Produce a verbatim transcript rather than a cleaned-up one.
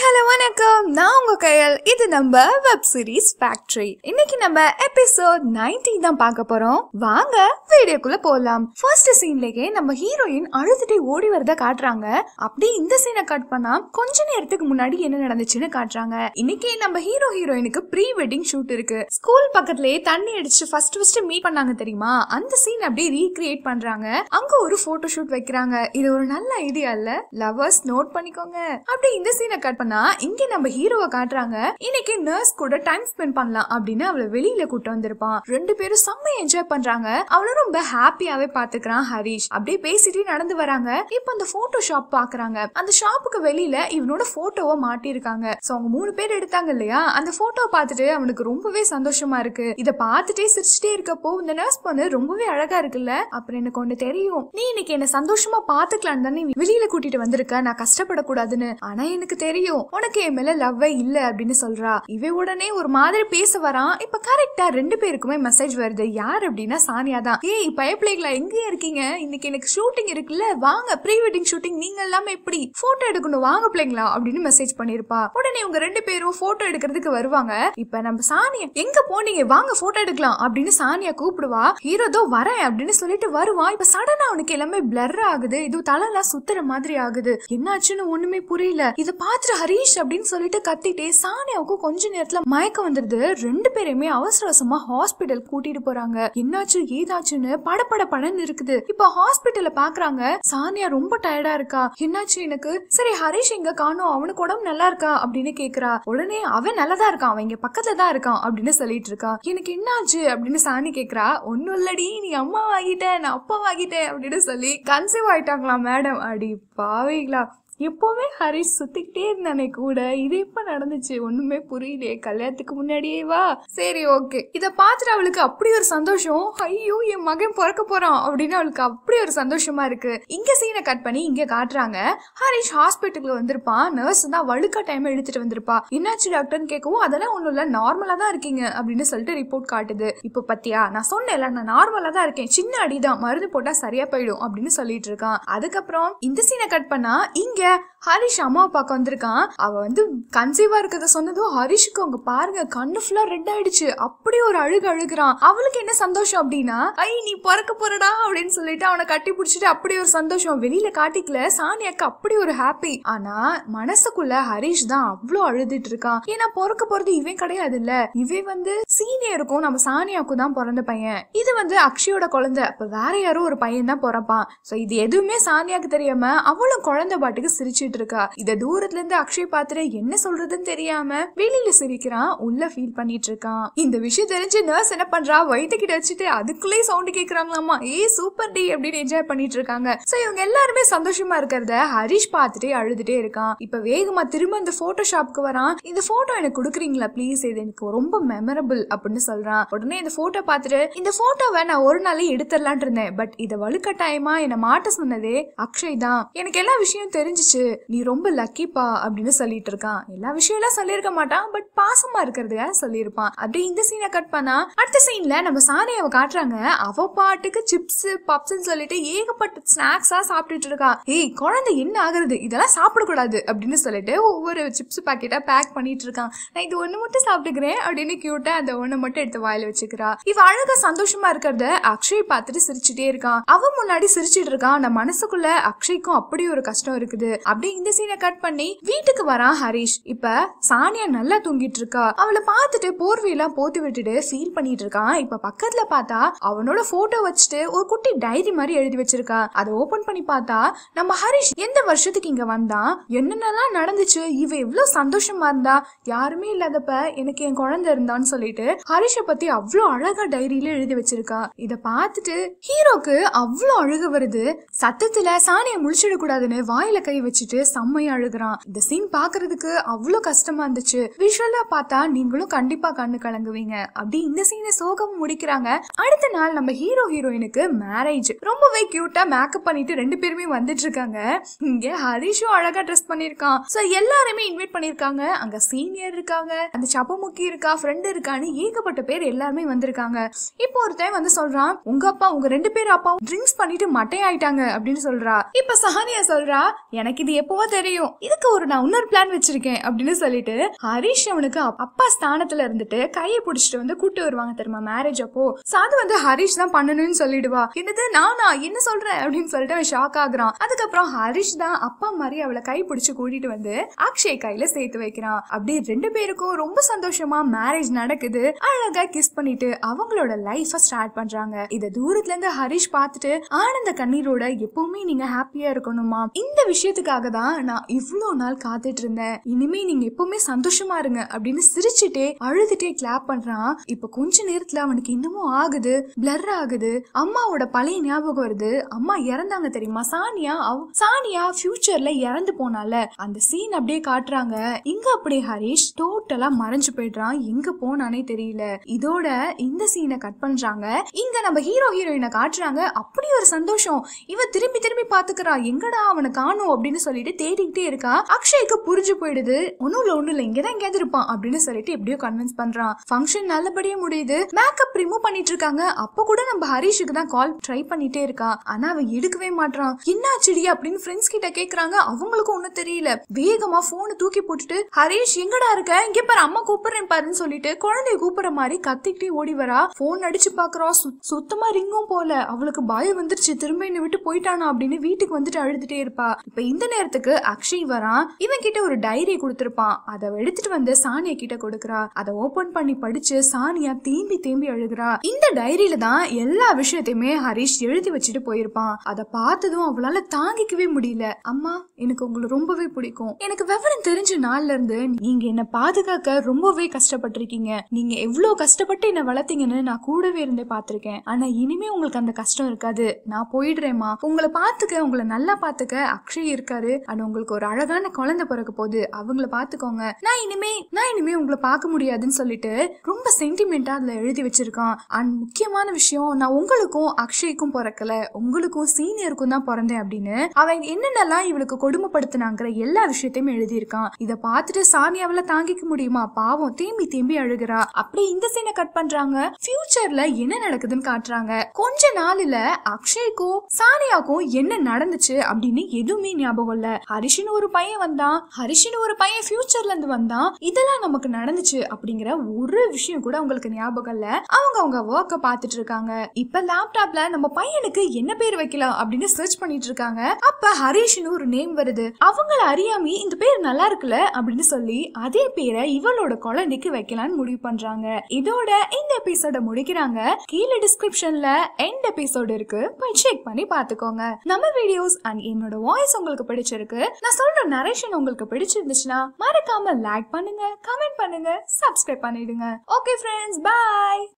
Hello வணக்கம், நான் உங்க கையல். இது நம்ம வெப் சீரிஸ் ஃபேக்டரி. இன்னைக்கு நம்ம எபிசோட் நைன்டீன் தான் பார்க்க போறோம். வாங்க வீடியோக்குள்ள போலாம். ஃபர்ஸ்ட் சீன்லயே நம்ம ஹீரோயின் அழுதுட்டே ஓடி வரத காட்டுறாங்க. அப்படி இந்த சீனை கட் பண்ணா கொஞ்ச நேரத்துக்கு முன்னாடி என்ன நடந்துச்சுன்னு காட்டுறாங்க. இன்னைக்கு நம்ம ஹீரோ ஹீரோயினுக்கு ப்ரீ வெட்டிங் ஷூட் இருக்கு. ஸ்கூல் பக்கத்துலயே தண்ணி அடிச்சு ஃபர்ஸ்ட் ஃபர்ஸ்ட் மீட் பண்ணாங்க தெரியுமா? அந்த சீன் அப்படியே ரீக்ரியேட் பண்றாங்க. அங்க ஒரு போட்டோ ஷூட் வைக்கிறாங்க. இது ஒரு நல்ல ஐடியா இல்ல? லவர்ஸ் நோட் பண்ணிக்கோங்க. அப்படி இந்த சீனை கட் பண்ணா இங்க நம்ம ஹீரோவை காட்டுறாங்க. இன்னைக்கு நர்ஸ் கூட டைம் ஸ்பெண்ட் பண்ணலாம் அப்படின்னு அவளை வெளியில கூட்டு வந்திருப்பான். ரெண்டு பேரும் செம்ம என்ஜாய் பண்றாங்க. அவளும் ரொம்ப ஹாப்பியாவே பாத்துக்கிறான் ஹரிஷ். அப்படியே பேசிட்டே நடந்து வராங்க. இப்ப அந்த போட்டோ ஷாப் பாக்குறாங்க. அந்த ஷாப்புக்கு வெளியில இவனோட போட்டோவை மாட்டிருக்காங்க. சோ அவங்க மூணு பேர் எடுத்தாங்க இல்லையா? அந்த போட்டோ பார்த்துட்டு அவனுக்கு ரொம்பவே சந்தோஷமா இருக்கு. இத பார்த்துட்டே சிரிச்சுட்டே இருக்கப்போ இந்த நர்ஸ் பொண்ணு ரொம்பவே அழகா இருக்குல்ல? அப்புறம் எனக்கு ஒண்ணு தெரியும், நீ இன்னைக்கு என்ன சந்தோஷமா பாத்துக்கலாம் தானே வெளியில கூட்டிட்டு வந்திருக்க, நான் கஷ்டப்படக்கூடாதுன்னு. ஆனா எனக்கு தெரியும் உனக்கு என் மேல லவ்வே இல்ல அப்படின்னு சொல்றா. இவ உடனே ஒரு மாதிரி பேச வரான். இப்ப கரெக்டா ரெண்டு பேருக்குமே மெசேஜ் வருது. யார் அப்படின்னா சானியா தான். ஏய் பயப்பிள்ளைகளா, எங்க இருக்கீங்க? இன்னைக்கு எனக்கு ஷூட்டிங் இருக்குல்ல, வாங்க ப்ரீ வெட்டிங் ஷூட்டிங், நீங்க எல்லாமே எப்படி போட்டோ எடுக்கணும், வாங்க பிள்ளைங்களா அப்படின்னு மெசேஜ் பண்ணிருப்பா. உடனே இவங்க ரெண்டு பேரும் போட்டோ எடுக்கிறதுக்கு வருவாங்க. இப்ப நம்ம சானியா, எங்க போனீங்க, வாங்க போட்டோ எடுக்கலாம் அப்படின்னு சானியா கூப்பிடுவா. ஹீரோ தோ வரேன் அப்படின்னு சொல்லிட்டு வருவான். இப்ப சடனா அவனுக்கு எல்லாமே பிளர் ஆகுது. இது தலைலாம் சுத்துற மாதிரி ஆகுது. என்னாச்சுன்னு ஒண்ணுமே புரியல. இத பாத்துட்டு ஹரிஷ் அப்படின்னு சொல்லிட்டு கத்திட்டே சானியாவுக்கு கொஞ்ச நேரத்துல மயக்கம் வந்துருது. ரெண்டு பேருமே அவசர அவசரமா ஹாஸ்பிட்டல் கூட்டிட்டு போறாங்க. என்னாச்சு ஏதாச்சுன்னு படப்பட படன்னு இருக்குது. இப்ப ஹாஸ்பிட்டல்ல பாக்குறாங்க. சானியா ரொம்ப டயர்டா இருக்கா. என்னாச்சு எனக்கு? சரி ஹரிஷ் எங்க காணோம், அவனுக்கு உடம்பு நல்லா இருக்கா அப்படின்னு கேக்குறா. உடனே அவன் நல்லதா இருக்கான், அவன் இங்க பக்கத்துல தான் இருக்கான் அப்படின்னு சொல்லிட்டு இருக்கா. எனக்கு என்னாச்சு அப்படின்னு சாணி கேக்குறா. ஒன்னும் இல்லடி, நீ அம்மா வாங்கிட்ட, நான் அப்பா வாங்கிட்டேன் அப்படின்னு சொல்லி கன்சீவ் ஆயிட்டாங்களா மேடம். அடி பாவீங்களா, எப்பவுமே ஹரிஷ் சுத்திக்கிட்டே இருந்தானே கூட, இது எப்ப நடந்துச்சு ஒண்ணுமே புரியலையே, கல்யாணத்துக்கு முன்னாடியே வா. சரி ஓகே. இத பாத்துட்டு அவளுக்கு அப்படி ஒரு சந்தோஷம். ஐயோ என் மகன் பிறக்க போறான் அப்படின்னு அவளுக்கு அப்படி ஒரு சந்தோஷமா இருக்கு. இங்க சீனை கட் பண்ணி இங்க காட்டுறாங்க. ஹரிஷ் ஹாஸ்பிட்டலுக்கு வந்திருப்பான். நர்ஸ் தான் வழுக்கா டைம் எடுத்துட்டு வந்திருப்பா. என்னாச்சு டாக்டர்னு கேட்கவும் அதெல்லாம் ஒண்ணும் இல்ல, நார்மலா தான் இருக்கீங்க அப்படின்னு சொல்லிட்டு ரிப்போர்ட் காட்டுது. இப்ப பத்தியா நான் சொன்னேன்ல, நான் நார்மலா தான் இருக்கேன், சின்ன அடிதான், மருந்து போட்டா சரியா போயிடும் அப்படின்னு சொல்லிட்டு இருக்கான். அதுக்கப்புறம் இந்த சீனை கட் பண்ணா இங்க ஹரிஷ் அம்மாவை பார்க்க வந்திருக்கான். அவ வந்து கன்சீவா இருக்கிறத சொன்னதும் ஹரிஷுக்கு அவங்க பாருங்க கண்ணு ஃபுல்லா ரெட் ஆயிடுச்சு. அப்படி ஒரு அழுகு அழுகுறான். அவளுக்கு என்ன சந்தோஷம் அப்படின்னா, ஐ நீ பிறக்க போறடா அப்படின்னு சொல்லிட்டு அவனை கட்டி பிடிச்சிட்டு அப்படி ஒரு சந்தோஷம். வெளியில காட்டிக்கல, சானியாக்கு அப்படி ஒரு ஹாப்பி. ஆனா மனசுக்குள்ள ஹரிஷ் தான் அவ்வளவு அழுதுட்டு இருக்கான். ஏன்னா பிறக்க போறது இவன் கிடையாது இல்ல, இவன் வந்து சீனியருக்கும் நம்ம சானியாவுக்கும் தான் பிறந்த பையன். இது வந்து அக்ஷயோட குழந்தை. அப்ப வேற யாரோ ஒரு பையன் தான் பிறப்பான். சோ இது எதுவுமே சானியாக்கு தெரியாம அவளும் குழந்தை பாட்டுக்கு சிரிச்சிட்டு இருக்கா. இத தூரத்துல இருந்து அக்ஷய் பாத்துட்டு என்ன சொல்றதுன்னு தெரியாம வெளியில சிரிக்கிறான், உள்ள ஃபீல் பண்ணிட்டு இருக்கான். இந்த விஷயம் தெரிஞ்சு நர்ஸ் என்ன பண்றா, வயிற்றுக்கிட்ட வச்சுட்டு அதுக்குள்ளே சவுண்ட் கேக்குறாங்களாமா. ஏ சூப்பர் டி அப்படின்னு என்ஜாய் பண்ணிட்டு இருக்காங்க. சோ இவங்க எல்லாருமே சந்தோஷமா இருக்கிறத ஹரிஷ் பாத்துட்டே அழுதுட்டே இருக்கான். இப்ப வேகமா திரும்ப இந்த போட்டோ ஷாப்க்கு வரான். இந்த போட்டோ எனக்கு கொடுக்குறீங்களா ப்ளீஸ், இது எனக்கு ரொம்ப மெமரபிள் அப்படின்னு சொல்றான். உடனே இந்த போட்டோ பாத்துட்டு, இந்த போட்டோவை நான் ஒரு நாளே எடுத்துடலான் இருந்தேன், பட் இத வலுக்கட்டாயமா என்ன மாட்ட சொன்னதே அக்ஷய் தான். எனக்கு எல்லா விஷயம் தெரிஞ்சிச்சு, நீ ரொம்ப லக்கிப்பா அப்படின்னு சொல்லிட்டு இருக்கான். எல்லா விஷயம் எல்லாம் சொல்லிருக்க மாட்டான், பட் பாசமா இருக்கிறதுக்காக சொல்லியிருப்பான். அப்படி இந்த சீனை கட் பண்ணா அடுத்த சீன்ல நம்ம சானியாவை காட்டுறாங்க. அவ பாட்டுக்கு சிப்ஸ் பப்ஸ் சொல்லிட்டு ஏகப்பட்ட ஸ்நாக்ஸா சாப்பிட்டுட்டு இருக்கா. ஏய் குழந்தை என்ன ஆகுறது, இதெல்லாம் சாப்பிடக்கூடாது அப்படின்னு சொல்லிட்டு ஒவ்வொரு சிப்ஸ் பாக்கெட்டா பேக் பண்ணிட்டு இருக்கான். நான் இது ஒண்ணு மட்டும் சாப்பிட்டுக்கிறேன் அப்படின்னு கியூட்டா அந்த ஒண்ணு மட்டும் எடுத்து வாயில வச்சுக்கிறா. இவ அழகா சந்தோஷமா இருக்கிறத அக்ஷய் பார்த்துட்டு சிரிச்சுட்டே இருக்கான். அவ முன்னாடி சிரிச்சிட்டு இருக்கான். அந்த மனசுக்குள்ள அக்ஷய்க்கும் அப்படி ஒரு கஷ்டம் இருக்குது. அப்படி இந்த சீனை கட் பண்ணி வீட்டுக்கு வரான் ஹரிஷ். இப்ப சானியா நல்லா தூங்கிட்டு இருக்கா. அவளை பார்த்துட்டு போர்வையெல்லாம் போத்தி விட்டுட்டு ஃபீல் பண்ணிட்டு இருக்கான். இப்ப பக்கத்துல பார்த்தா அவனோட போட்டோ வச்சுட்டு ஒரு குட்டி டைரி மாதிரி எழுதி வச்சிருக்கா. அதை ஓபன் பண்ணி பார்த்தா நம்ம ஹரிஷ் எந்த வருஷத்துக்கு இங்க வந்தான், என்னென்னலாம் நடந்துச்சு, இவ எவ்வளவு சந்தோஷமா இருந்தா, யாருமே இல்லாதப்ப எனக்கு என் குழந்தை இருந்தான்னு சொல்லிட்டு ஹரிஷ பத்தி அவ்வளவு அழகா டைரியில எழுதி வச்சிருக்கா. இத பார்த்துட்டு ஹீரோக்கு அவ்வளவு அழுக வருது. சத்தத்துல சானியா முழிச்சிட கூடாதுன்னு வாயில கை வச்சுட்டு செம்மையா அழுகுறான். இந்த சீன் பாக்குறதுக்கு அவ்வளவு கஷ்டமா இருந்துச்சு. விஷுவலா பார்த்தா நீங்களும் கண்டிப்பா கண்ணு கலங்குவீங்க. அப்படி இந்த சீனை சோகம் முடிக்கிறாங்க. அடுத்த நாள் நம்ம ஹீரோ ஹீரோயினுக்கு மேரேஜ். ரொம்பவே கியூட்டா மேக்கப் பண்ணிட்டு ரெண்டு பேருமே வந்துட்டு இருக்காங்க. இங்க ஹரிஷும் அழகா ட்ரெஸ் பண்ணிருக்கான். சோ எல்லாருமே இன்வைட் பண்ணிருக்காங்க. அங்க சீனியர் இருக்காங்க, அந்த சப்பமுக்கி இருக்கா, ஃப்ரெண்ட் இருக்கான்னு ஏகப்பட்ட பேர் எல்லாருமே வந்திருக்காங்க. இப்போ ஒருத்தன் வந்து சொல்றான், உங்க அப்பா உங்க ரெண்டு பேர் அப்பா ட்ரிங்க்ஸ் பண்ணிட்டு மட்டை ஆயிட்டாங்க அப்படின்னு சொல்றா. இப்ப சஹானியா சொல்றா, எனக்கு எனக்கு இது எப்பவோ தெரியும், இதுக்கு ஒரு நான் இன்னொரு பிளான் வச்சிருக்கேன் அப்படின்னு சொல்லிட்டு ஹரிஷ் அவனுக்கு அப்பா ஸ்தானத்துல இருந்துட்டு கையை பிடிச்சிட்டு வந்து கூட்டு வருவாங்க தெரியுமா மேரேஜ் அப்போ. அது வந்து ஹரிஷ் தான் பண்ணணும்னு சொல்லிடுவா. என்னது நானா என்ன சொல்றேன் அப்படின்னு சொல்லிட்டு அவன் ஷாக் ஆகுறான். அதுக்கப்புறம் ஹரிஷ் தான் அப்பா மாதிரி அவளை கை பிடிச்சு கூட்டிட்டு வந்து அக்ஷய் கையில சேர்த்து வைக்கிறான். அப்படி ரெண்டு பேருக்கும் ரொம்ப சந்தோஷமா மேரேஜ் நடக்குது. அழகா கிஸ் பண்ணிட்டு அவங்களோட லைஃப ஸ்டார்ட் பண்றாங்க. இத தூரத்துல இருந்து ஹரிஷ் பார்த்துட்டு ஆனந்த கண்ணீரோட எப்பவுமே நீங்க ஹாப்பியா இருக்கணுமா, இந்த விஷயத்துக்காக தான் நான் இவ்வளவு நாள் காத்துட்டு இருந்தேன், இனிமே நீங்க எப்பவுமே சந்தோஷமா இருங்க அப்படின்னு சிரிச்சுட்டே அழுதுட்டே கிளாப் பண்றான். இப்ப கொஞ்ச நேரத்துல அவனுக்கு இன்னமும் ஆகுது, பிளர் ஆகுது. அம்மாவோட பழைய ஞாபகம் வருது. அம்மா இறந்தாங்க தெரியுமா, சானியா சானியா ஃபியூச்சர்ல இறந்து போனால அந்த சீன் அப்படியே காட்டுறாங்க. இங்க அப்படியே ஹரிஷ் டோட்டலா மறைஞ்சு போயிடுறான், எங்க போனானே தெரியல. இதோட இந்த சீனை கட் பண்றாங்க. இங்க நம்ம ஹீரோ ஹீரோயினை காட்டுறாங்க. அப்படி ஒரு சந்தோஷம், இவ திரும்பி திரும்பி பாத்துக்கிறா, எங்கடா அவனை காணும் அப்படின்னு சொல்லிட்டு தேடிக்கிட்டே இருக்கா. அக்ஷய்க்கு புரிஞ்சு போயிடுது, ஒன்னும் இல்ல ஒன்னும் இல்ல இங்கதான் எங்கேயாவது இருப்பான் அப்படின்னு சொல்லிட்டு எப்படியோ கன்வின்ஸ் பண்றான். ஃபங்க்ஷன் நல்லபடியா முடியுது. மேக்கப் ரிமூவ் பண்ணிட்டு இருக்காங்க. அப்ப கூட நம்ம ஹரிஷுக்கு தான் கால் ட்ரை பண்ணிட்டே இருக்கா. ஆனா அவன் எடுக்கவே மாட்டான். என்னாச்சுடி அப்படின்னு ஃப்ரெண்ட்ஸ் கிட்ட கேக்குறாங்க. அவங்களுக்கும் ஒன்னும் தெரியல. வேகமா போனை தூக்கி போட்டுட்டு ஹரிஷ் எங்கடா இருக்க, இங்க பாரு அம்மா கூப்பிடுறேன் பாருன்னு சொல்லிட்டு குழந்தைய கூப்பிடுற மாதிரி கத்திக்கிட்டே ஓடி வரா. போன் அடிச்சு பாக்குறா, சுத்தமா ரிங்கும் போல. அவளுக்கு பயம் வந்துருச்சு, திரும்ப என்ன விட்டு போயிட்டானா அப்படின்னு வீட்டுக்கு வந்துட்டு அழுதுட்டே இருப்பா. இப்ப இந்த நேரத்துக்கு அக்ஷய் வரான். இவன் கிட்ட ஒரு டைரி கொடுத்திருப்பான். அதை எடுத்துட்டு வந்து சானியா கிட்ட கொடுக்கறா. அதை ஓபன் பண்ணி படிச்சு சானியா தேம்பி தேம்பி அழுகுறா. இந்த டைரியில தான் எல்லா விஷயத்தையுமே ஹரிஷ் எழுதி வச்சுட்டு போயிருப்பான். அதை பார்த்ததும் அவளால தாங்கிக்கவே முடியல. அம்மா எனக்கு உங்களை ரொம்பவே பிடிக்கும். எனக்கு விவரம் தெரிஞ்ச நாள்ல இருந்து நீங்க என்ன பாதுகாக்க ரொம்பவே கஷ்டப்பட்டிருக்கீங்க. நீங்க எவ்வளவு கஷ்டப்பட்டு என்ன வளர்த்தீங்கன்னு நான் கூடவே இருந்தே பாத்திருக்கேன். ஆனா இனிமே உங்களுக்கு அந்த கஷ்டம் இருக்காது. நான் போயிடுறேம்மா. உங்களை பாத்துக்க, உங்களை நல்லா பாத்துக்க அக்ஷய் இருக்காரு. ஆனா உங்களுக்கு ஒரு அழகான குழந்தை பிறக்க போகுது, அவங்கள பாத்துக்கோங்க. நான் இனிமே நான் இனிமே உங்களை பார்க்க முடியாதுன்னு சொல்லிட்டு ரொம்ப சென்டிமெண்டா அதுல எழுதி வச்சிருக்கான். அண்ட் முக்கியமான விஷயம், நான் உங்களுக்கும் அக்ஷய்க்கும் பிறக்கல, உங்களுக்கும் சீனியருக்கும் தான் பிறந்தேன் அப்படின்னு அவன் என்னென்னலாம் இவளுக்கு கொடுமைப்படுத்தினாங்கிற எல்லா விஷயத்தையும் எழுதியிருக்கான். இத பார்த்துட்டு சானியாவில தாங்கிக்க முடியுமா, பாவம் தேம்பி தேம்பி அழுகிறா. அப்படி இந்த சீனை கட் பண்றாங்க. ஃபியூச்சர்ல என்ன நடக்குதுன்னு காட்டுறாங்க. கொஞ்ச நாள்ல அக்ஷய்க்கும் சானியாக்கும் என்ன நடந்துச்சு அப்படின்னு எதுவுமே ஞாபகம் இல்ல. ஹரிஷின் ஒரு பையன் வந்தான், ஹரிஷின் ஒரு பையன் ஃபியூச்சர்ல இருந்து வந்தான், இதெல்லாம் நமக்கு நடந்துச்சு அப்படிங்கிற ஒரு விஷயம் கூட அவங்களுக்கு ஞாபகம் இல்ல. அவங்க அவங்க ஒர்க்க பாத்துட்டு இருக்காங்க. இப்ப லேப்டாப்ல நம்ம பையனுக்கு என்ன பேர் வைக்கலாம் அப்படின்னு சர்ச் பண்ணிட்டு இருக்காங்க. அப்ப ஹரிஷ்னு ஒரு நேம் வருது. அவங்கள அறியாம இந்த பேர் நல்லா இருக்குல்ல அப்படின்னு சொல்லி அதே பேரை இவளோட குழந்தைக்கு வைக்கலாம்னு முடிவு பண்றாங்க. இதோட இந்த எபிசோட முடிக்கிறாங்க. கீழே டிஸ்கிரிப்ஷன்ல எண்ட் எபிசோட் இருக்கு, போய் செக் பண்ணி பாத்துக்கோங்க. நம்ம வீடியோஸ் அண்ட் என்னோட வாய்ஸ் உங்களுக்கு பிடிச்சிருக்கு, நான் சொல்ற நரேஷன் உங்களுக்கு பிடிச்சிருந்துச்சுன்னா மறக்காம லைக் பண்ணுங்க, கமெண்ட் பண்ணுங்க, சப்ஸ்கிரைப் பண்ணிடுங்க. Okay friends, by.